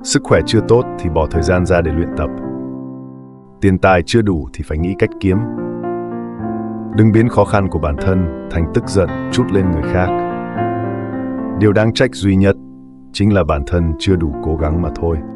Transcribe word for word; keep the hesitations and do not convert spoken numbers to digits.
Sức khỏe chưa tốt thì bỏ thời gian ra để luyện tập. Tiền tài chưa đủ thì phải nghĩ cách kiếm. Đừng biến khó khăn của bản thân thành tức giận trút lên người khác. Điều đáng trách duy nhất chính là bản thân chưa đủ cố gắng mà thôi.